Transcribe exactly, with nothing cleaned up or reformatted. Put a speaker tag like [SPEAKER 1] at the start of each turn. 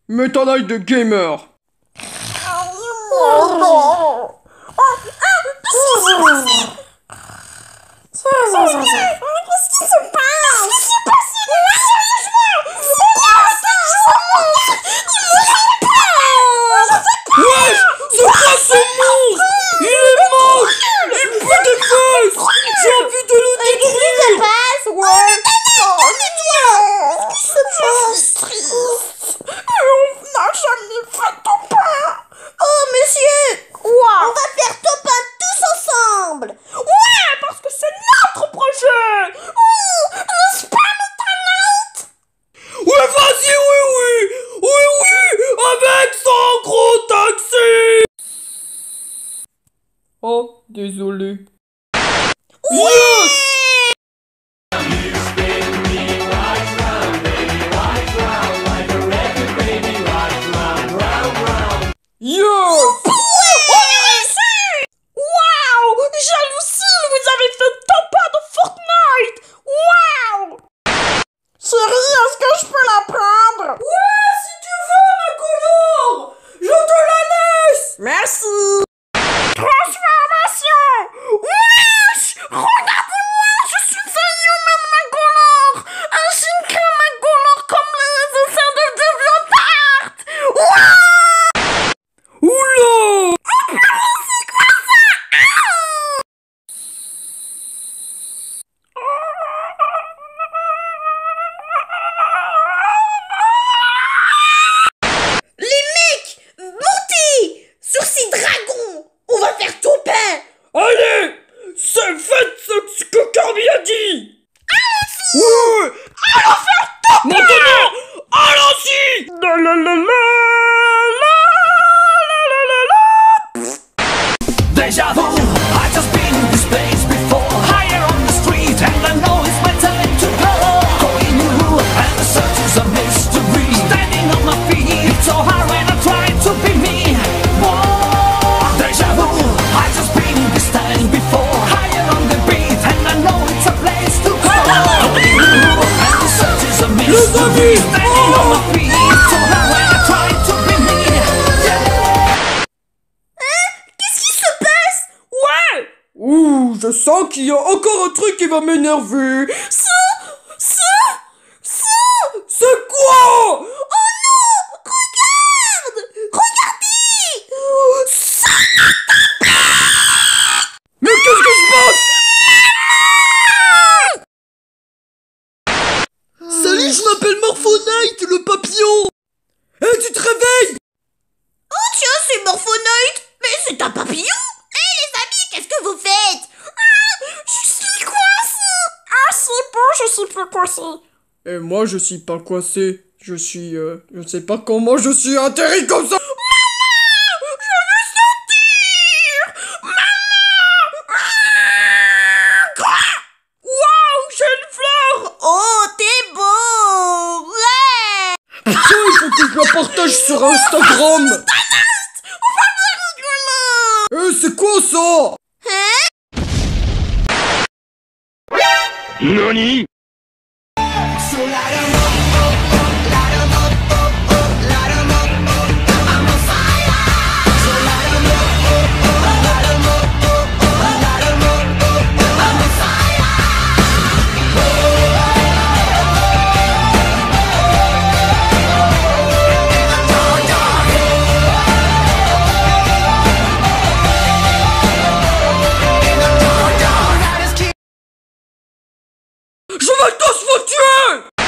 [SPEAKER 1] Mets ton œil de gamer.
[SPEAKER 2] Oh non. Qu'est-ce qui se passe? Qu'est-ce qui se passe?
[SPEAKER 1] Wesh, c'est quoi ce monstre? Il est moche. Il pue des fesses. J'ai envie de le détruire.
[SPEAKER 2] passe, ouais. Oh, mais qu'est-ce qui se passe? Triste. On n'a jamais fait top un. Oh, monsieur. Quoi? On va faire top un tous ensemble. Ouais, parce que c'est notre projet. Oh, n'est-ce pas, Métalite?
[SPEAKER 1] Ouais, vas-y, oui, oui. Oui, oui, avec son gros taxi. Oh, désolé. Yes! Yes!
[SPEAKER 2] Waouh! J'hallucine! Vous avez fait top un de Fortnite! Waouh! Chérie, est-ce que je peux la prendre?
[SPEAKER 1] Ouais, si tu veux, ma couleur, je te la laisse.
[SPEAKER 2] Merci! Transformation! Wesh! Regardez-moi! Je suis un humain Magolor! Un Shinka Magolor comme les essais de DeviantArt! Waouh!
[SPEAKER 1] Oula!
[SPEAKER 2] Les mecs! Montez! Sur ces dragons! On va faire tout pain!
[SPEAKER 1] Allez, c'est fait ce que Kirby a dit. Ouais.
[SPEAKER 2] Allons faire tout pain!
[SPEAKER 1] Maintenant, allons-y. La la la la la la la la.
[SPEAKER 3] Deja vu, I just been in this place before. Higher on the street, and I know it's my time to go. Going new, and the search is a mystery. Standing on my feet, it's so hard when I try to be me. Whoa, deja vu, I just been in this time before. Higher on the beat, and I know it's a place to go. Going new, and the search is a mystery. Standing on my feet, it's so hard when I try to be me. Yeah.
[SPEAKER 2] Qu'est-ce qui se passe? Ouais!
[SPEAKER 1] Ouh, je sens qu'il y a encore un truc qui va m'énerver.
[SPEAKER 2] Ça! Ça! Ça!
[SPEAKER 1] C'est quoi?
[SPEAKER 2] Oh non! Regarde! Regardez! Ça!
[SPEAKER 1] Mais qu'est-ce qui se passe? Salut, je m'appelle Morphonite, le papillon. Eh, tu te réveilles?
[SPEAKER 2] Oh tiens, c'est Morphonite! Mais c'est un papillon! Hé les amis, qu'est-ce que vous faites? Ah! Je suis coincée! Ah c'est bon, je suis plus coincée!
[SPEAKER 1] Et moi, je suis pas coincé. Je suis, euh, je sais pas comment je suis atterri comme ça.
[SPEAKER 2] Waouh, j'ai une fleur! Oh, t'es beau! Ouais!
[SPEAKER 1] Putain, il faut que je la partage sur Instagram. Eh, c'est quoi ça? Nani? Je vais tous vous tuer!